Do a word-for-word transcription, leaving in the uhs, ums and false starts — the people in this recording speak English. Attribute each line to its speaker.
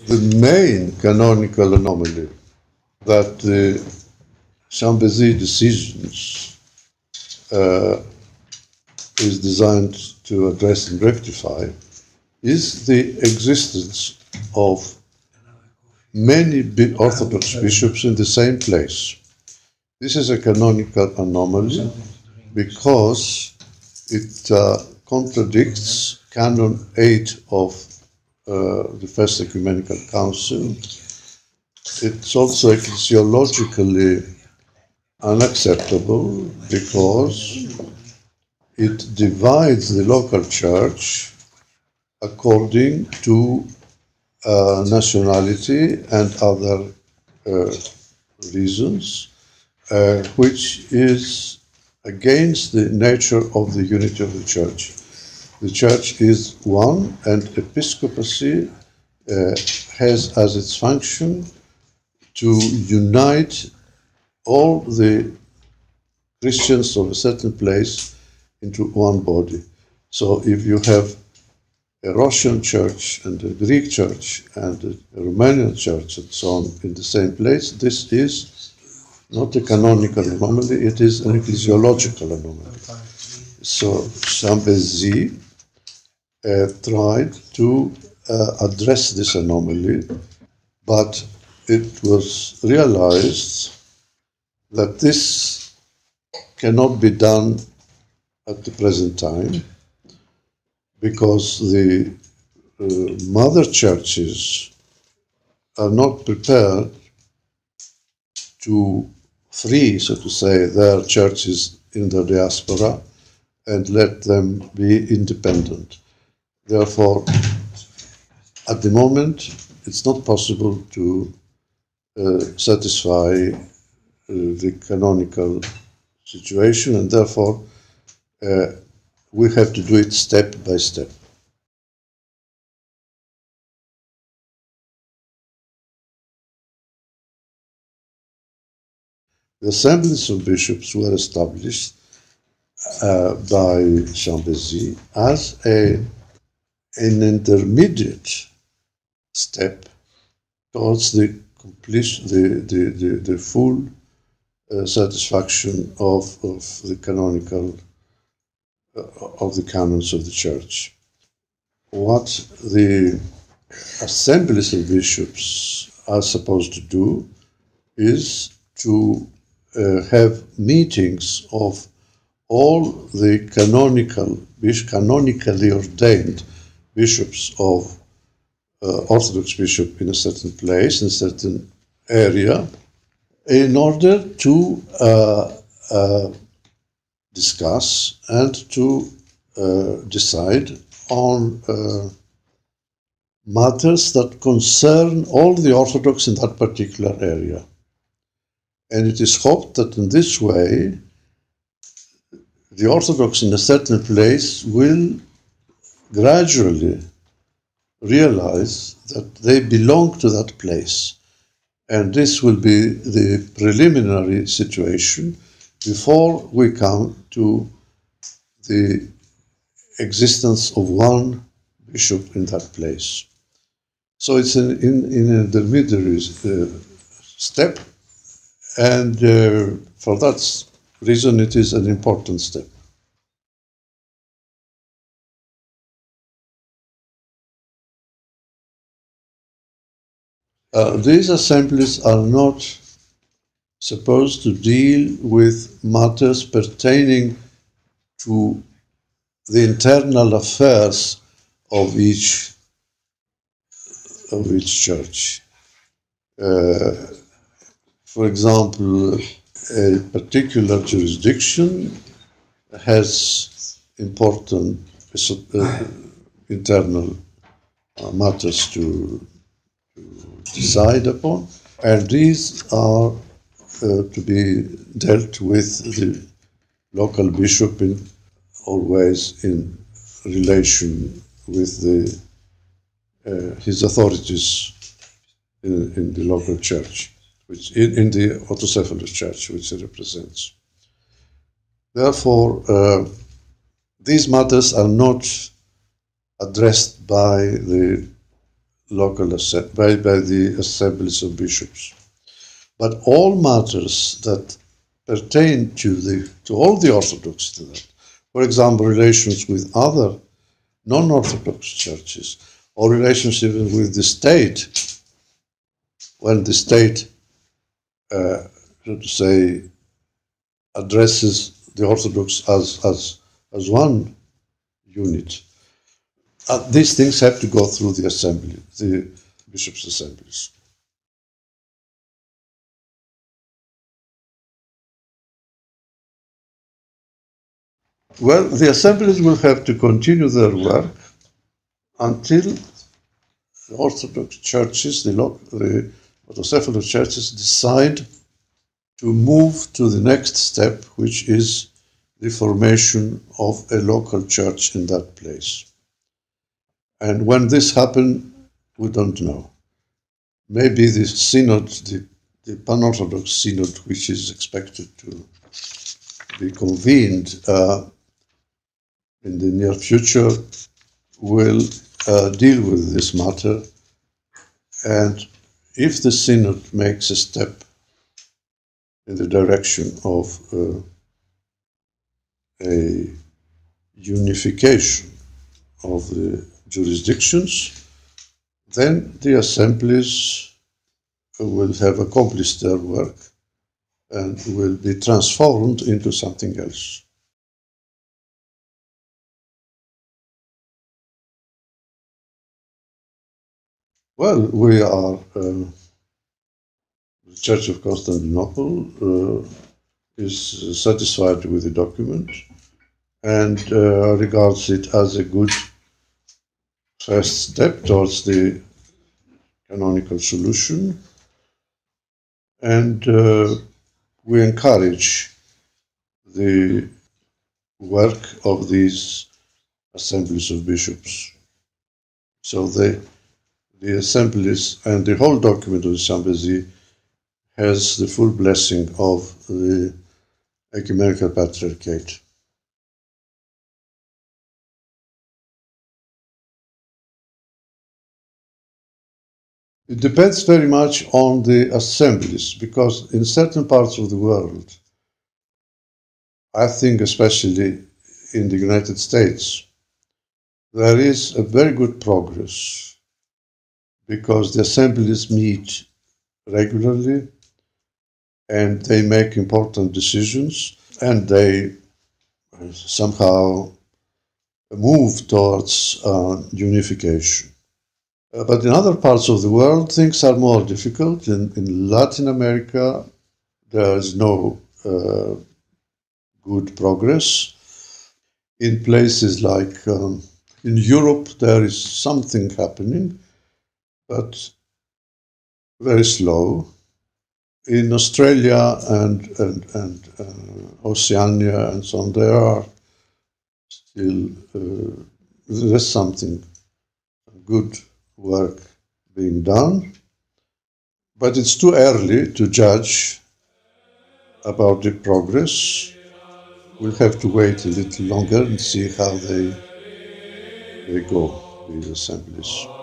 Speaker 1: The main canonical anomaly that the Chambézy decisions uh, is designed to address and rectify is the existence of many Orthodox bishops in the same place. This is a canonical anomaly because it uh, contradicts Canon eight of uh, the First Ecumenical Council. It's also ecclesiologically unacceptable because it divides the local church according to uh, nationality and other uh, reasons, uh, which is against the nature of the unity of the church. The church is one, and episcopacy uh, has as its function to unite all the Christians of a certain place into one body. So if you have a Russian church and a Greek church and a Romanian church and so on in the same place, this is not a canonical anomaly, it is an ecclesiological anomaly. So Chambézy uh, tried to uh, address this anomaly, but it was realized that this cannot be done at the present time because the uh, mother churches are not prepared to free, so to say, their churches in the diaspora and let them be independent. Therefore, at the moment, it's not possible to uh, satisfy uh, the canonical situation, and therefore uh, we have to do it step by step. The assemblies of bishops were established uh, by Chambézy as a, an intermediate step towards the completion, the, the, the, the full uh, satisfaction of, of the canonical, uh, of the canons of the Church. What the assemblies of bishops are supposed to do is to uh, have meetings of all the canonical, canonically ordained bishops of uh, Orthodox bishop in a certain place, in a certain area, in order to uh, uh, discuss and to uh, decide on uh, matters that concern all the Orthodox in that particular area. And it is hoped that in this way, the Orthodox in a certain place will gradually realize that they belong to that place. And this will be the preliminary situation before we come to the existence of one bishop in that place. So it's an, in, in an intermediary uh, step, and uh, for that reason it is an important step. Uh, these assemblies are not supposed to deal with matters pertaining to the internal affairs of each of each church. Uh, for example, a particular jurisdiction has important uh, internal uh, matters to, to decide upon, and these are uh, to be dealt with the local bishop in always in relation with the uh, his authorities in, in the local church, which in, in the autocephalous church which he represents. Therefore, uh, these matters are not addressed by the local by, by the assemblies of bishops. But all matters that pertain to the to all the Orthodox to that, for example, relations with other non-Orthodox churches, or relationship with the state, when the state, uh, so to say, addresses the Orthodox as as as one unit. Uh, these things have to go through the assembly, the bishops' assemblies. Well, the assemblies will have to continue their work until the Orthodox churches, the, the autocephalous churches, decide to move to the next step, which is the formation of a local church in that place. And when this happens, we don't know. Maybe the synod, the, the pan-Orthodox synod, which is expected to be convened uh, in the near future, will uh, deal with this matter. And if the synod makes a step in the direction of uh, a unification of the jurisdictions, then the assemblies will have accomplished their work and will be transformed into something else. Well, we are, uh, the Church of Constantinople uh, is satisfied with the document and uh, regards it as a good first step towards the canonical solution. And uh, we encourage the work of these assemblies of bishops. So they, the assemblies and the whole document of the Champs-Élysées has the full blessing of the Ecumenical Patriarchate. It depends very much on the assemblies, because in certain parts of the world, I think especially in the United States, there is a very good progress, because the assemblies meet regularly and they make important decisions and they somehow move towards uh, unification. Uh, but in other parts of the world, things are more difficult. In, in Latin America, there is no uh, good progress. In places like um, in Europe, there is something happening, but very slow. In Australia and, and, and uh, Oceania and so on, there are still, uh, there's something good work being done, but it's too early to judge about the progress. We'll have to wait a little longer and see how they, they go, these assemblies.